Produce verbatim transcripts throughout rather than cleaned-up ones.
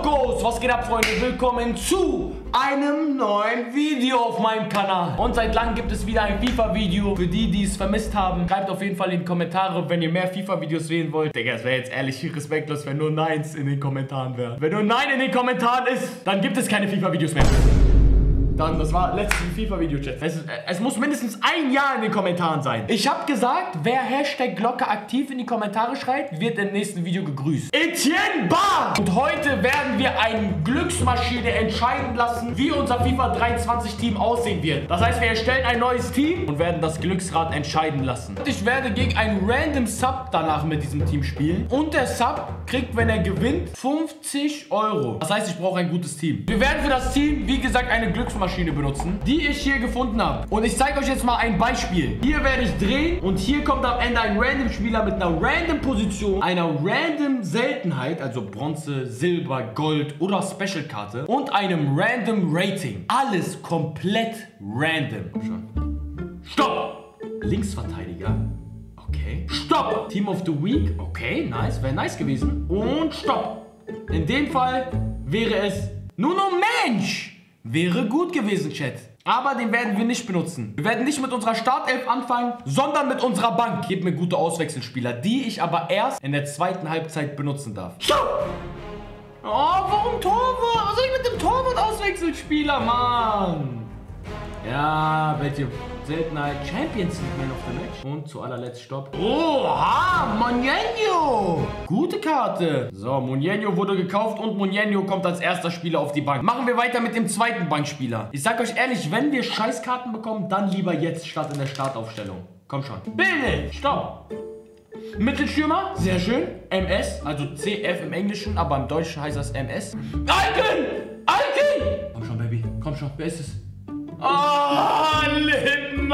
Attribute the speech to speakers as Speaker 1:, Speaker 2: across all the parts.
Speaker 1: Goes? Was geht ab, Freunde? Willkommen zu einem neuen Video auf meinem Kanal. Und seit langem gibt es wieder ein FIFA-Video. Für die, die es vermisst haben, schreibt auf jeden Fall in die Kommentare, wenn ihr mehr FIFA-Videos sehen wollt. Digga, es wäre jetzt ehrlich respektlos, wenn nur Neins in den Kommentaren wäre. Wenn nur Nein in den Kommentaren ist, dann gibt es keine FIFA-Videos mehr. Dann, das war letztes FIFA-Video, Chat. Es, es muss mindestens ein Jahr in den Kommentaren sein. Ich habe gesagt, wer Hashtag Glocke aktiv in die Kommentare schreibt, wird im nächsten Video gegrüßt. Etienne Bar! Und heute werden wir eine Glücksmaschine entscheiden lassen, wie unser FIFA dreiundzwanzig Team aussehen wird. Das heißt, wir erstellen ein neues Team und werden das Glücksrad entscheiden lassen. Und ich werde gegen einen random Sub danach mit diesem Team spielen. Und der Sub kriegt, wenn er gewinnt, fünfzig Euro. Das heißt, ich brauche ein gutes Team. Wir werden für das Team, wie gesagt, eine Glücksmaschine benutzen, die ich hier gefunden habe. Und ich zeige euch jetzt mal ein Beispiel. Hier werde ich drehen und hier kommt am Ende ein random Spieler mit einer random Position, einer random Seltenheit, also Bronze, Silber, Gold oder Special-Karte und einem random Rating. Alles komplett random. Schon. Stopp! Linksverteidiger. Okay. Stopp! Team of the Week. Okay, nice. Wäre nice gewesen. Und stopp! In dem Fall wäre es Nuno Mensch. Wäre gut gewesen, Chat. Aber den werden wir nicht benutzen. Wir werden nicht mit unserer Startelf anfangen, sondern mit unserer Bank. Gebt mir gute Auswechselspieler, die ich aber erst in der zweiten Halbzeit benutzen darf. Stopp! Oh, warum Torwart? Was soll ich mit dem Torwart Auswechselspieler, Mann? Ja, welche Seltenheit? Champions League Man of the Match. Und zu allerletzt Stopp. Oha, Monjenio. Gute Karte. So, Monjenio wurde gekauft und Monjenio kommt als erster Spieler auf die Bank. Machen wir weiter mit dem zweiten Bankspieler. Ich sag euch ehrlich, wenn wir Scheißkarten bekommen, dann lieber jetzt statt in der Startaufstellung. Komm schon. Bitte. Stopp. Mittelstürmer, sehr schön. M S, also C F im Englischen, aber im Deutschen heißt das M S. Icon! Icon! Komm schon, Baby. Komm schon. Wer ist es? Oh, Lindner!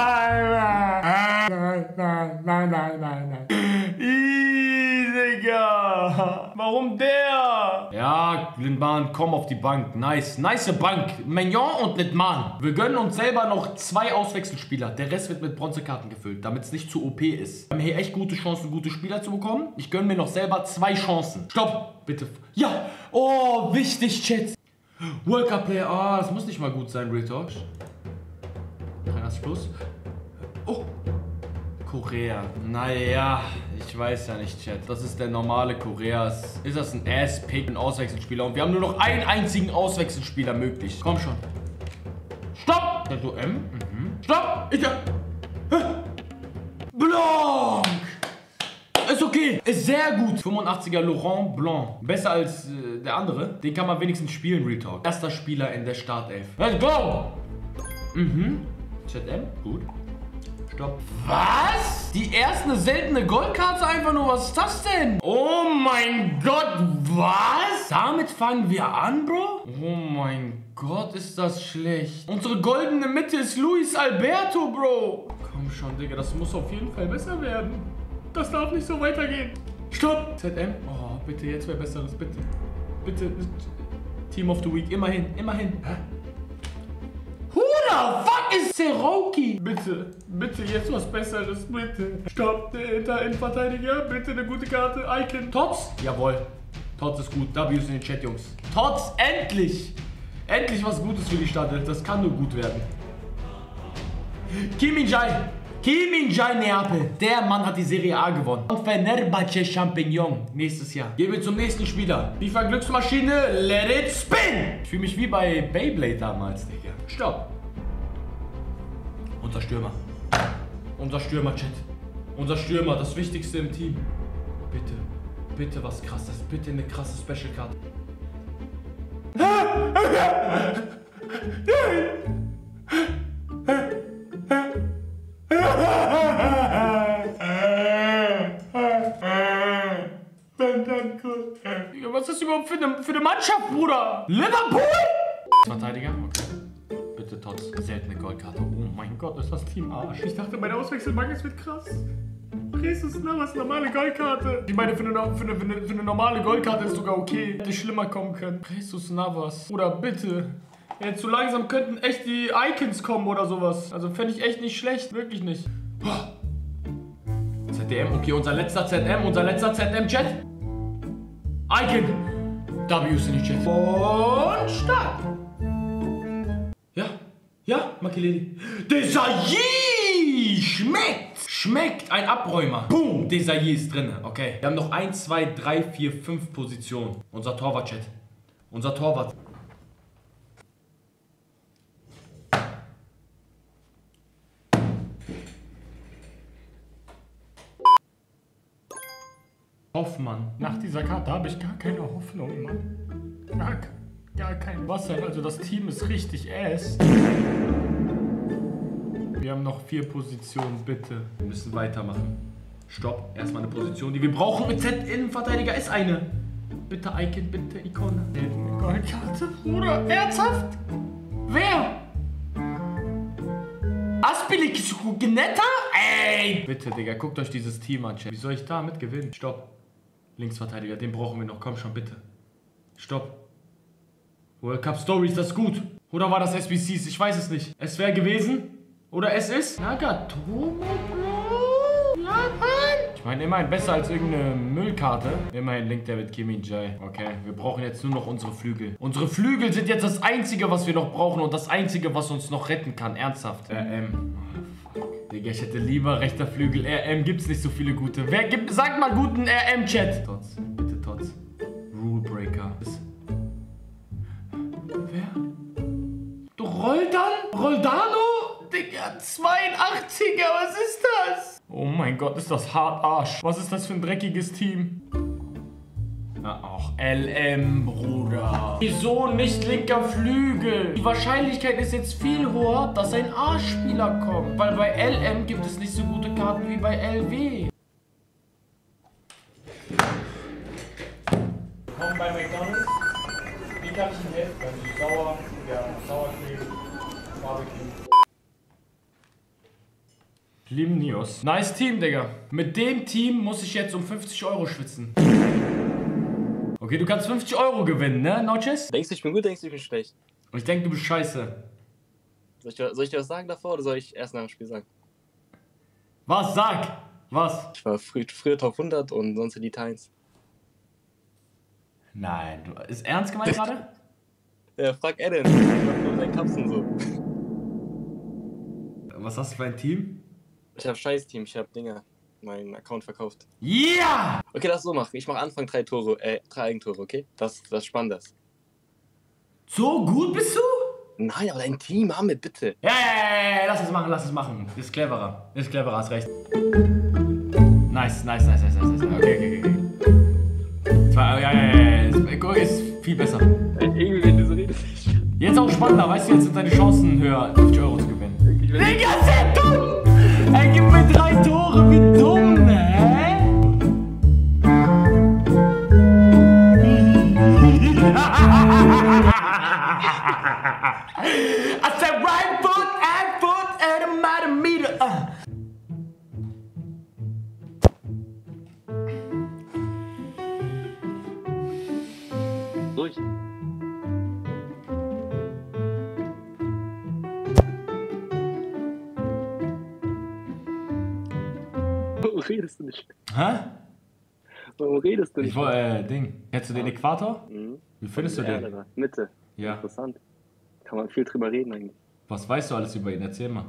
Speaker 1: Nein, nein, nein, nein, nein, nein. Ih, Digga. Warum der? Ja, Lindmann, komm auf die Bank. Nice, nice Bank. Mignon und Lindmann. Wir gönnen uns selber noch zwei Auswechselspieler. Der Rest wird mit Bronzekarten gefüllt, damit es nicht zu O P ist. Wir haben hier echt gute Chancen, gute Spieler zu bekommen. Ich gönne mir noch selber zwei Chancen. Stopp, bitte. Ja, oh, wichtig, Chat. World Cup Player, ah, oh, das muss nicht mal gut sein, Real Talk. dreiundachtzig plus. Oh, Korea. Naja, ich weiß ja nicht, Chat. Das ist der normale Korea. Ist das ein Ass-Pick, ein Auswechselspieler? Und wir haben nur noch einen einzigen Auswechselspieler möglich. Komm schon. Stopp! Der du M? Mhm. Stopp! Ich hab... Blanc! Ist okay. Ist sehr gut. fünfundachtziger Laurent Blanc. Besser als äh, der andere. Den kann man wenigstens spielen, Real Talk. Erster Spieler in der Startelf. Let's go! Mhm. Z M. Gut. Stopp. Was? Die erste eine seltene Goldkarte einfach nur. Was ist das denn? Oh mein Gott. Was? Damit fangen wir an, Bro? Oh mein Gott, ist das schlecht. Unsere goldene Mitte ist Luis Alberto, Bro. Komm schon, Digga. Das muss auf jeden Fall besser werden. Das darf nicht so weitergehen. Stopp! Z M. Oh, bitte, jetzt wäre Besseres. Bitte. Bitte. Team of the Week. Immerhin. Immerhin. Hä? Who the fuck is Seroki? Bitte. Bitte, jetzt was Besseres. Bitte. Stopp. Der Innenverteidiger. Bitte eine gute Karte. Icon. Tots? Jawohl. Tots ist gut. W ist in den Chat, Jungs. Tots, endlich. Endlich was Gutes für die Stadt. Das kann nur gut werden. Kim Min-jae. Kim Min-jae Neapel. Der Mann hat die Serie A gewonnen. Und Fenerbahce Champignon nächstes Jahr. Gehen wir zum nächsten Spieler. FIFA Glücksmaschine, let it spin. Ich fühle mich wie bei Beyblade damals, Digga. Stopp. Unser Stürmer. Unser Stürmer, Chat. Unser Stürmer, das Wichtigste im Team. Bitte, bitte was krasses. Bitte eine krasse Special-Karte. Was ist das überhaupt für eine, für eine Mannschaft, Bruder? Liverpool? Verteidiger? Okay. Bitte Tots. Seltene Goldkarte. Oh mein Gott, ist das Team Arsch. Ich dachte, bei der Auswechselbank es wird krass. Jesus Navas, normale Goldkarte. Ich meine, für eine, für, eine, für, eine, für eine normale Goldkarte ist sogar okay. Hätte schlimmer kommen können. Jesus Navas. Oder bitte. Jetzt so langsam könnten echt die Icons kommen oder sowas. Also fände ich echt nicht schlecht. Wirklich nicht. Z D M, okay, unser letzter Z M, unser letzter Z M-Chat. Icon. W's in die Chat. Und Start. Ja, ja, Makileli. Desailly schmeckt. Schmeckt, ein Abräumer. Boom, Desailly ist drin. Okay, wir haben noch eins, zwei, drei, vier, fünf Positionen. Unser Torwart-Chat. Unser Torwart. Hoffmann. Nach dieser Karte habe ich gar keine Hoffnung, Mann. Gar, gar kein Wasser. Also das Team ist richtig ass. Wir haben noch vier Positionen, bitte. Wir müssen weitermachen. Stopp. Erstmal eine Position, die wir brauchen. Mit Z-Innenverteidiger ist eine. Bitte Icon, bitte Ikone. Eine Goldkarte, Bruder. Ernsthaft? Wer? Aspilicueta? Ey! Bitte, Digga, guckt euch dieses Team an, Chat. Wie soll ich damit gewinnen? Stopp. Linksverteidiger, den brauchen wir noch. Komm schon, bitte. Stopp. World Cup Stories, das ist gut. Oder war das S B Cs? Ich weiß es nicht. Es wäre gewesen. Oder es ist. Nagatomo, Bro. Ja, Mann. Ich meine, immerhin besser als irgendeine Müllkarte. Immerhin Link David Kimi Jai. Okay, wir brauchen jetzt nur noch unsere Flügel. Unsere Flügel sind jetzt das Einzige, was wir noch brauchen. Und das Einzige, was uns noch retten kann. Ernsthaft. R M. Digga, ich hätte lieber rechter Flügel. R M gibt's nicht so viele gute. Wer gibt. Sagt mal guten R M-Chat. Tots. Bitte Tots. Rule Breaker. Wer? Du Roldan? Roldano? Digga, zweiundachtziger, was ist das? Oh mein Gott, ist das hart Arsch. Was ist das für ein dreckiges Team? Na auch L M, Bruder. Wieso nicht linker Flügel? Die Wahrscheinlichkeit ist jetzt viel höher, dass ein A-Spieler kommt. Weil bei L M gibt es nicht so gute Karten wie bei L W. Willkommen bei McDonald's. Wie kann ich Ihnen helfen? Also Sauer, ja, Sauercreme, Barbecue. Limnios. Nice Team, Digga. Mit dem Team muss ich jetzt um fünfzig Euro schwitzen. Okay, du kannst fünfzig Euro gewinnen, ne, Notches?
Speaker 2: Denkst du, ich bin gut, denkst du, ich bin schlecht?
Speaker 1: Und ich denke, du bist scheiße.
Speaker 2: Soll ich, dir, soll ich dir was sagen davor oder soll ich erst nach dem Spiel sagen?
Speaker 1: Was? Sag! Was?
Speaker 2: Ich war früh, früher Top hundert und sonst die Tines.
Speaker 1: Nein, du, ist ernst gemeint gerade?
Speaker 2: Ja, frag Eden. Ich war früher dein Kapsen so.
Speaker 1: Was hast du für ein Team?
Speaker 2: Ich hab scheiß Team, ich hab Dinger, meinen Account verkauft.
Speaker 1: Yeah!
Speaker 2: Okay, lass so machen. Ich mach Anfang drei Tore, äh, drei Eigentore, okay? Das, das spannend ist.
Speaker 1: So gut bist du?
Speaker 2: Nein, aber dein Team, Hamid, bitte.
Speaker 1: Ja, ja, ja, ja, lass es machen, lass es machen. Ist cleverer. Ist cleverer, hast recht. Nice, nice, nice, nice, nice. Okay, okay, okay. Zwei, ja, ja, ja, ja. Ist viel besser.
Speaker 2: Irgendwie, wenn du so redest.
Speaker 1: Jetzt auch spannender, weißt du, jetzt sind deine Chancen höher, fünfzig Euro zu gewinnen. Digga, sehr dumm! Er gibt mir drei Tore, wie dumm, hä? I said right foot, and foot, and a matter meter. Uh.
Speaker 2: Durch. Warum redest du nicht?
Speaker 1: Hä?
Speaker 2: Warum redest du nicht?
Speaker 1: Ich wollte, äh, Ding. Kennst du den Äquator?
Speaker 2: Mhm.
Speaker 1: Wie findest du
Speaker 2: Ja,
Speaker 1: den?
Speaker 2: Mitte.
Speaker 1: Ja.
Speaker 2: Interessant. Kann man viel drüber reden eigentlich.
Speaker 1: Was weißt du alles über ihn? Erzähl mal.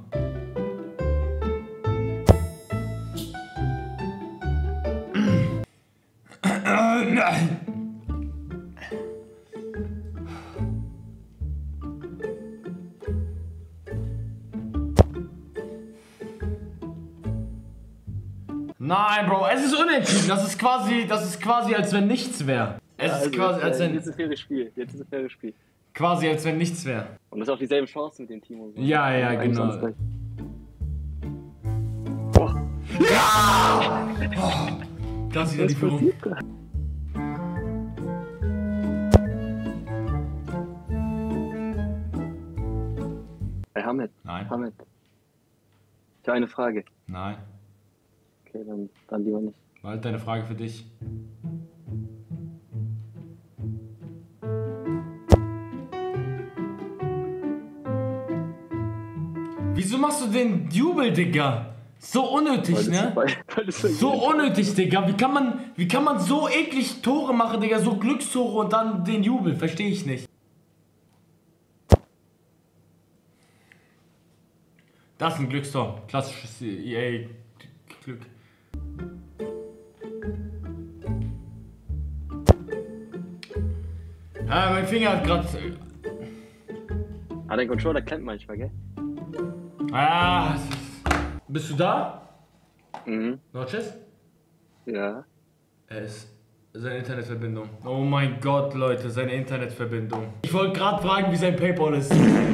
Speaker 1: Nein, Bro, es ist unentschieden. Das ist quasi, das ist quasi, als wenn nichts wäre. Es
Speaker 2: Ja,
Speaker 1: ist
Speaker 2: also,
Speaker 1: quasi, als wenn,
Speaker 2: jetzt ist ein faires Spiel. Jetzt ist ein faires Spiel.
Speaker 1: quasi, als wenn nichts wäre.
Speaker 2: Und das ist auch dieselbe Chance mit dem Team und so.
Speaker 1: Ja, ja,
Speaker 2: Eigentlich
Speaker 1: genau.
Speaker 2: alles gleich. Boah.
Speaker 1: Ja! Oh, da ist wieder die Führung.
Speaker 2: Hey, Hamid.
Speaker 1: Nein.
Speaker 2: Hamid. Ich habe eine Frage.
Speaker 1: Nein.
Speaker 2: Okay, dann, dann lieber nicht.
Speaker 1: Bald deine Frage für dich. Wieso machst du den Jubel, Digga? So unnötig,
Speaker 2: Weil
Speaker 1: ne?
Speaker 2: das- weil- weil das
Speaker 1: So unnötig, Digga. Wie kann man, wie kann man so eklig Tore machen, Digga? So Glückstore und dann den Jubel. Verstehe ich nicht. Das ist ein Glückstor. Klassisches E A-Glück. Ah, mein Finger hat gerade...
Speaker 2: Ah, dein Controller klemmt manchmal, gell?
Speaker 1: Ah, es ist... Bist du da?
Speaker 2: Mhm.
Speaker 1: Notches?
Speaker 2: Ja.
Speaker 1: Er ist... Seine Internetverbindung. Oh mein Gott, Leute, seine Internetverbindung. Ich wollte gerade fragen, wie sein PayPal ist.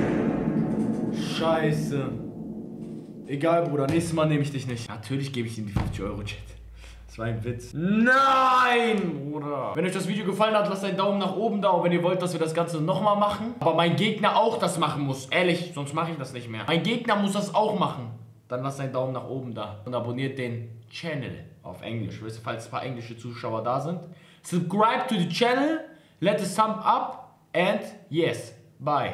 Speaker 1: Scheiße. Egal, Bruder, nächstes Mal nehme ich dich nicht. Natürlich gebe ich ihm die fünfzig Euro, Chat. Das war ein Witz. Nein, Bruder. Wenn euch das Video gefallen hat, lasst einen Daumen nach oben da. Und wenn ihr wollt, dass wir das Ganze nochmal machen, aber mein Gegner auch das machen muss. Ehrlich, sonst mache ich das nicht mehr. Mein Gegner muss das auch machen. Dann lasst einen Daumen nach oben da. Und abonniert den Channel auf Englisch. Wisst ihr, falls ein paar englische Zuschauer da sind. Subscribe to the channel. Let us thumb up. And yes, bye.